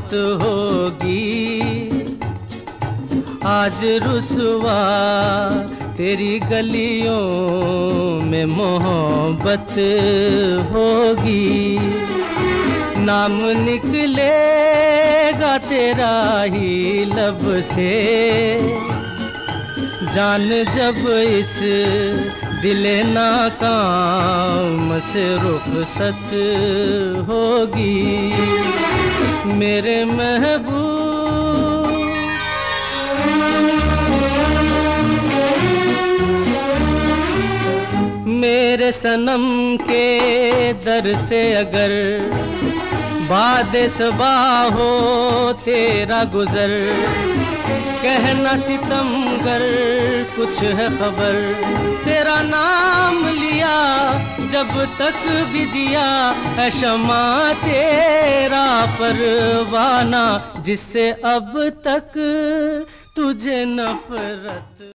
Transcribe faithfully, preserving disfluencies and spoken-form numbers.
बात होगी। आज रुसवा तेरी गलियों में मोहब्बत होगी। नाम निकलेगा तेरा ही लब से, जान जब इस दिले नाकाम से रुखसत होगी। मेरे महबूब मेरे सनम के दर से अगर बादे सबा हो तेरा गुजर, कहना सितमगर कुछ है खबर। तेरा नाम लिया जब तक भी जिया है शमा तेरा परवाना, जिससे अब तक तुझे नफरत।